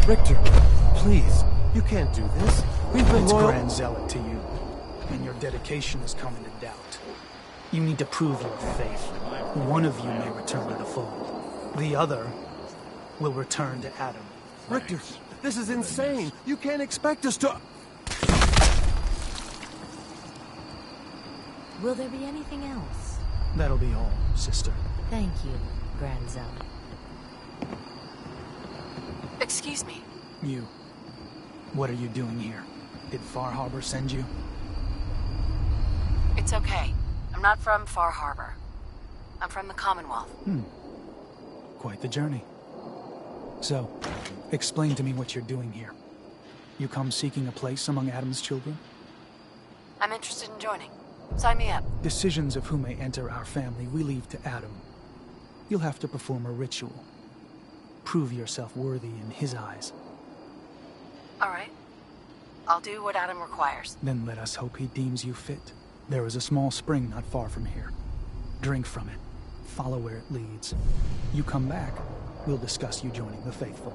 Richter, please, you can't do this. We've been It's loyal... Grand Zealot to you, and your dedication has come into doubt. You need to prove your faith. One of you may return to the fold. The other will return to Adam. Richter, this is insane. You can't expect us to... Will there be anything else? That'll be all, sister. Thank you, Grand Zealot. Excuse me. You. What are you doing here? Did Far Harbor send you? It's okay. I'm not from Far Harbor. I'm from the Commonwealth. Quite the journey. So, explain to me what you're doing here. You come seeking a place among Adam's children? I'm interested in joining. Sign me up. Decisions of who may enter our family we leave to Adam. You'll have to perform a ritual. Prove yourself worthy in his eyes. All right. I'll do what Adam requires. Then let us hope he deems you fit. There is a small spring not far from here. Drink from it. Follow where it leads. You come back, we'll discuss you joining the faithful.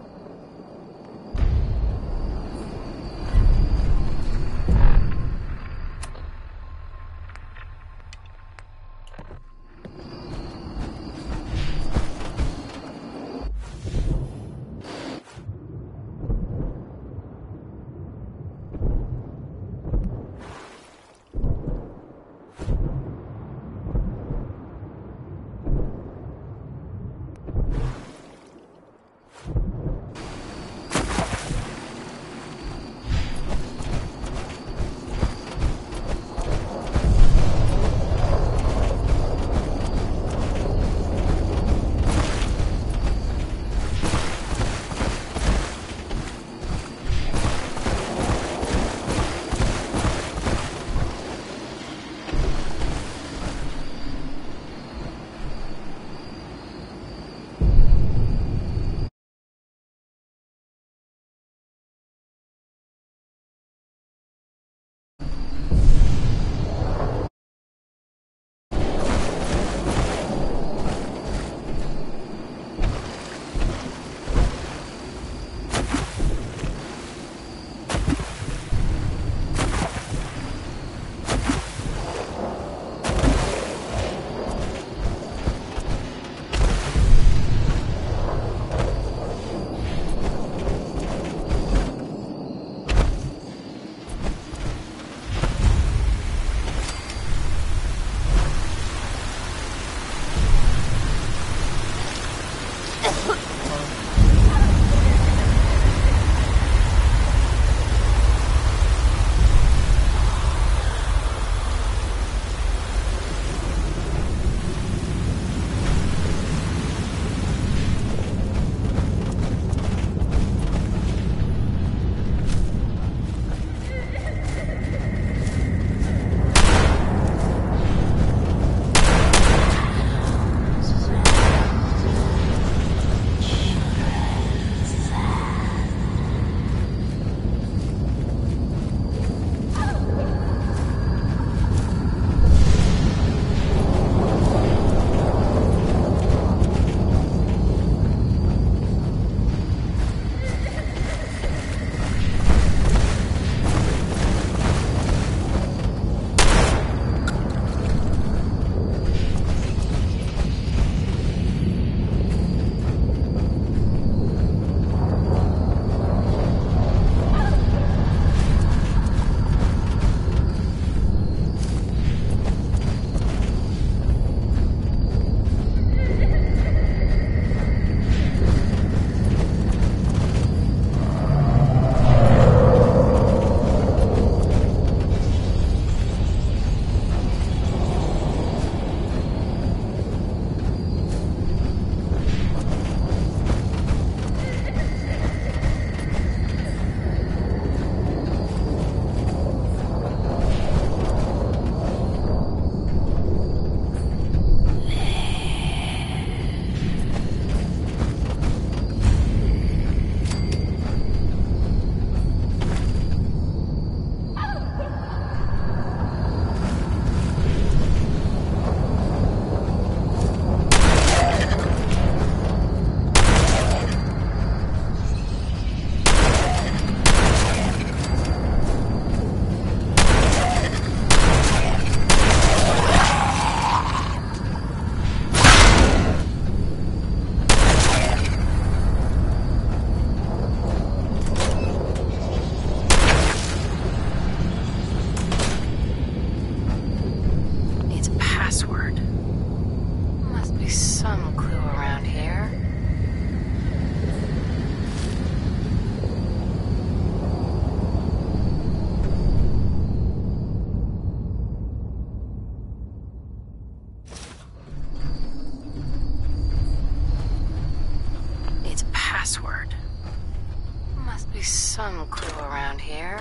be some clue around here.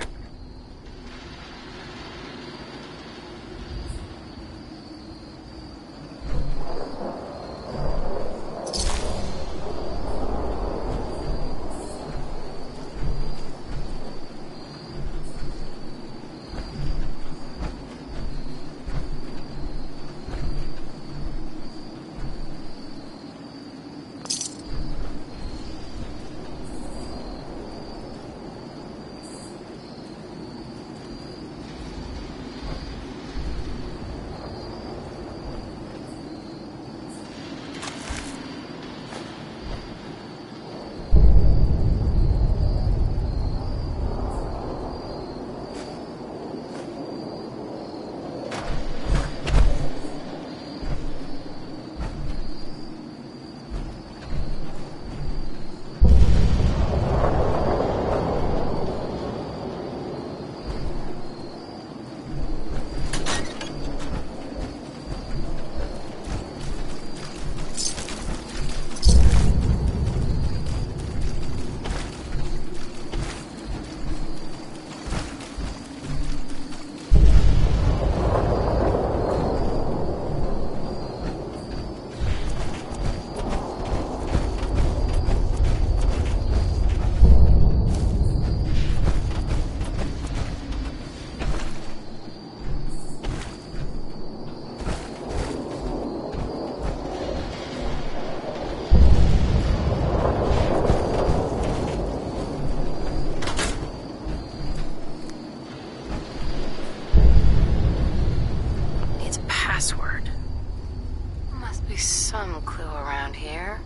Some clue around here.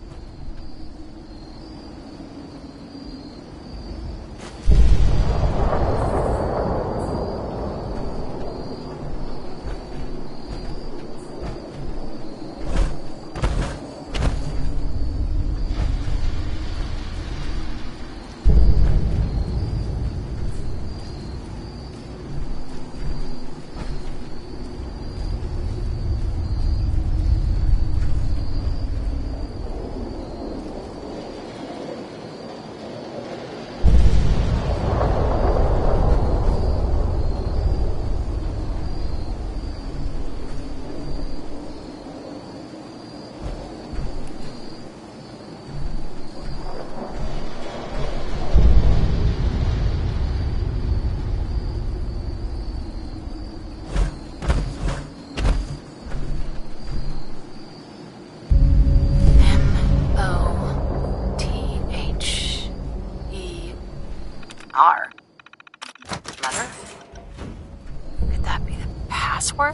R. Mother? Could that be the password?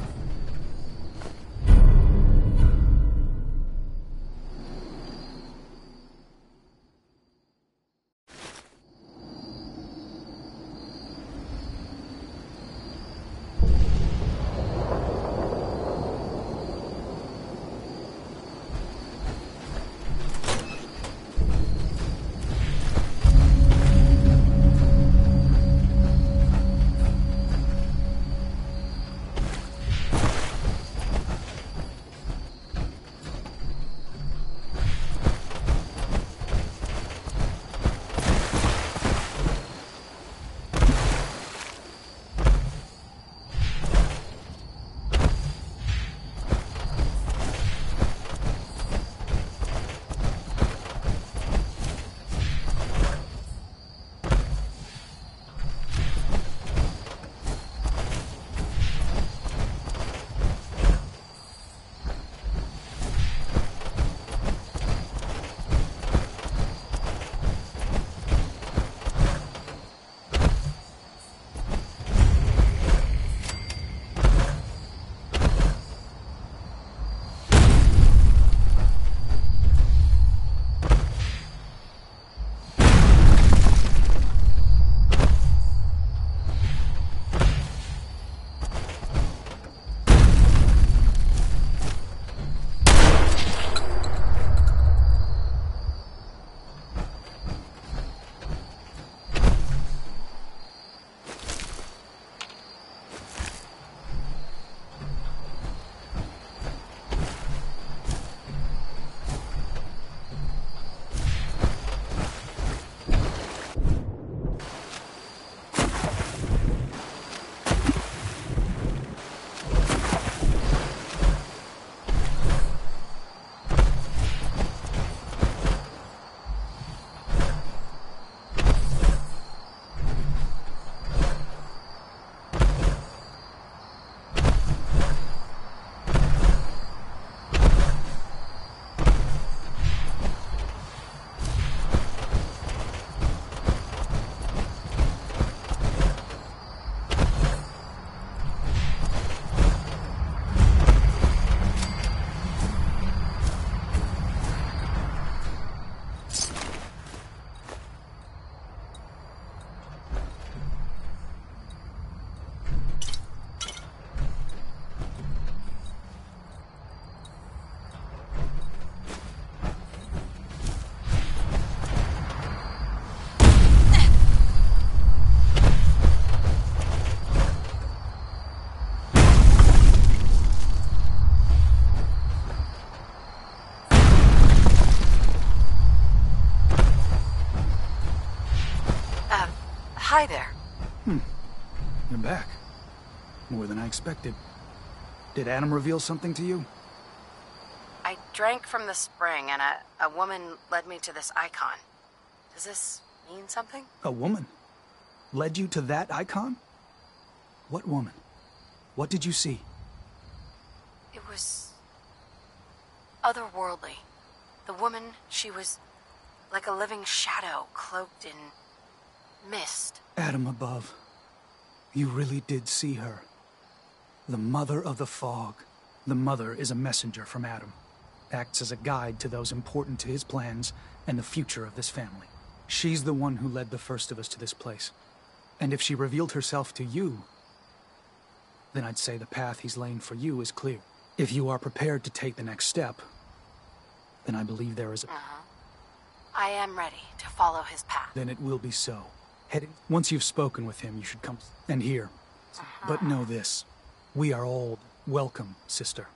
Hi there. You're back. More than I expected. Did Adam reveal something to you? I drank from the spring, and a woman led me to this icon. Does this mean something? A woman? Led you to that icon? What woman? What did you see? It was otherworldly. The woman, she was like a living shadow cloaked in mist. Adam above. You really did see her. The Mother of the Fog. The Mother is a messenger from Adam. Acts as a guide to those important to his plans and the future of this family. She's the one who led the first of us to this place. And if she revealed herself to you, then I'd say the path he's laying for you is clear. If you are prepared to take the next step, then I believe there is a... I am ready to follow his path. Then it will be so. Once you've spoken with him, you should come and hear. But know this. We are all welcome, sister.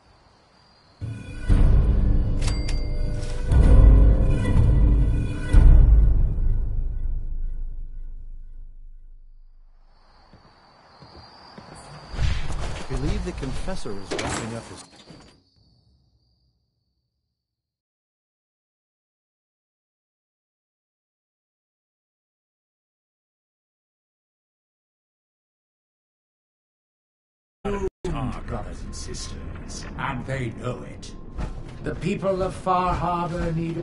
I believe the Confessor is wrapping up his... Brothers and sisters, and they know it. The people of Far Harbor need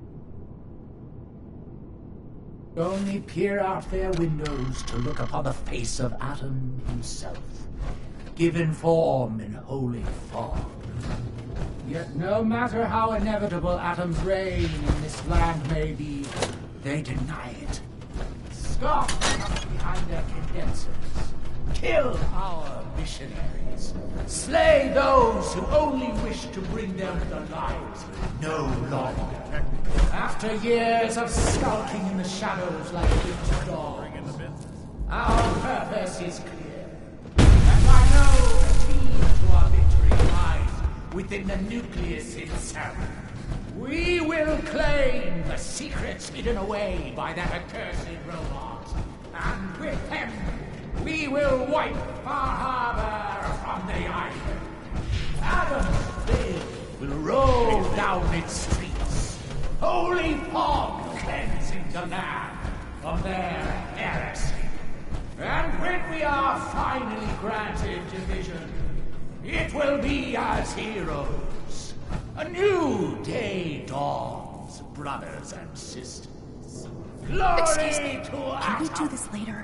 only peer out their windows to look upon the face of Atom himself, given form in holy fog. Yet no matter how inevitable Atom's reign in this land may be, they deny it. Scoff behind their condensers. Kill our missionaries. Slay those who only wish to bring them their lives no longer. After years of skulking in the shadows like winter dogs, our purpose is clear. And I know the key to our victory lies within the nucleus itself. We will claim the secrets hidden away by that accursed robot. And with them, we will wipe Far Harbor from the island. Adam's will roll down its streets. Holy fog cleansing the land from their heresy. And when we are finally granted division, it will be as heroes. A new day dawns, brothers and sisters. Glory Excuse me, to can we Atom. do this later?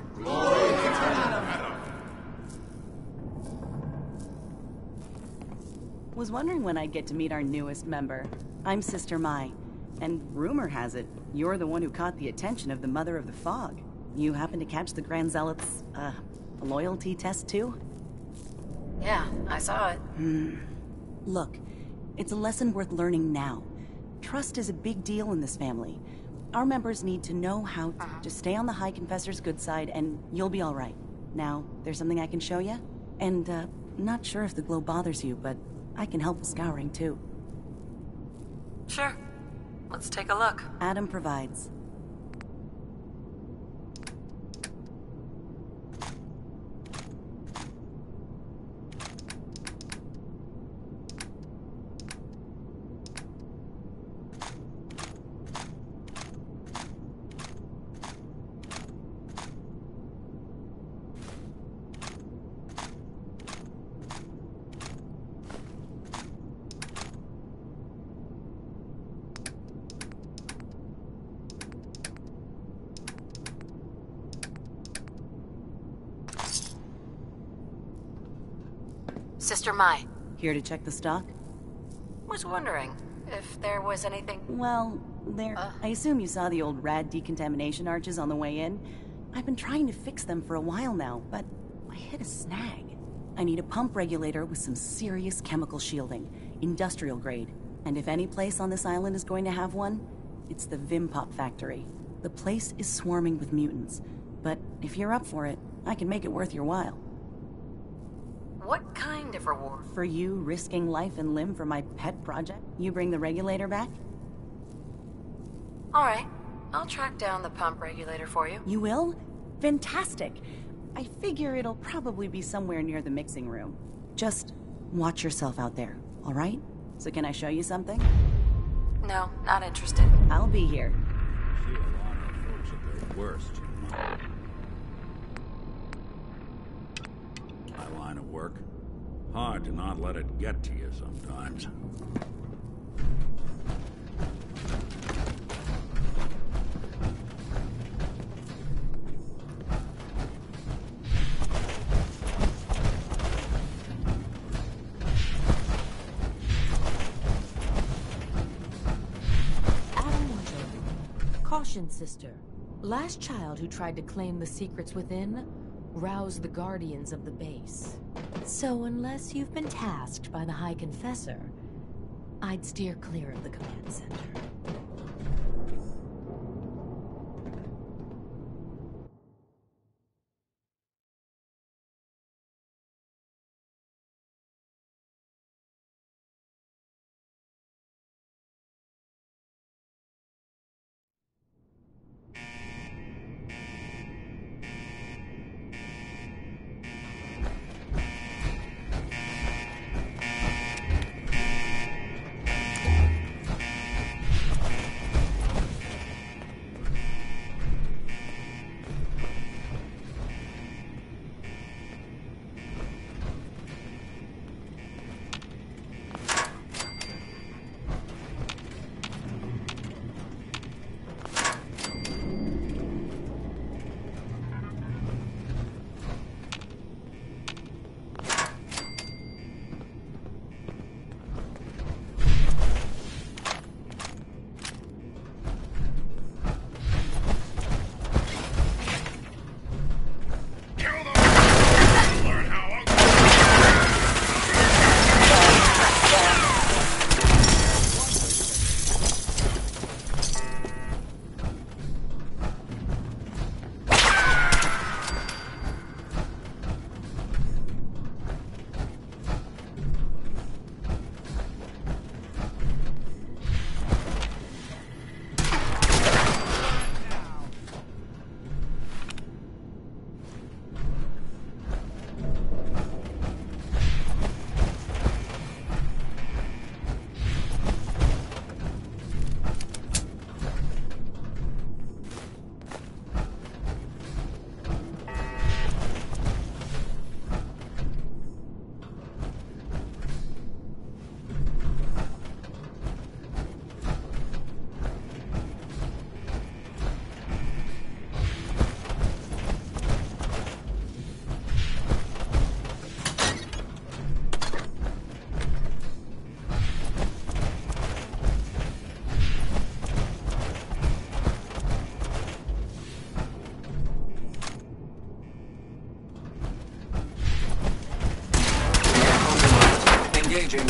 Was wondering when I'd get to meet our newest member. I'm Sister Mai, and rumor has it, you're the one who caught the attention of the Mother of the Fog. You happen to catch the Grand Zealot's, loyalty test too? Yeah, I saw it. Look, it's a lesson worth learning now. Trust is a big deal in this family. Our members need to know how to stay on the High Confessor's good side, and you'll be alright. Now, there's something I can show you? And, not sure if the glow bothers you, but I can help with scouring, too. Sure. Let's take a look. Adam provides. Sister Mai. Here to check the stock? Was wondering if there was anything... Well, I assume you saw the old rad decontamination arches on the way in. I've been trying to fix them for a while now, but I hit a snag. I need a pump regulator with some serious chemical shielding, industrial grade. And if any place on this island is going to have one, it's the Vimpop factory. The place is swarming with mutants, but if you're up for it, I can make it worth your while. What kind of reward? For you risking life and limb for my pet project, you bring the regulator back? Alright, I'll track down the pump regulator for you. You will? Fantastic. I figure it'll probably be somewhere near the mixing room. Just watch yourself out there, all right? So can I show you something? No, not interested. I'll be here. See a lot of folks at their worst. My line of work. Hard to not let it get to you sometimes. Caution, sister. Last child who tried to claim the secrets within roused the guardians of the base. So unless you've been tasked by the High Confessor, I'd steer clear of the command center. Engaging.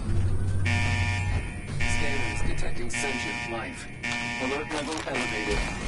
Sentient life. Alert level elevated.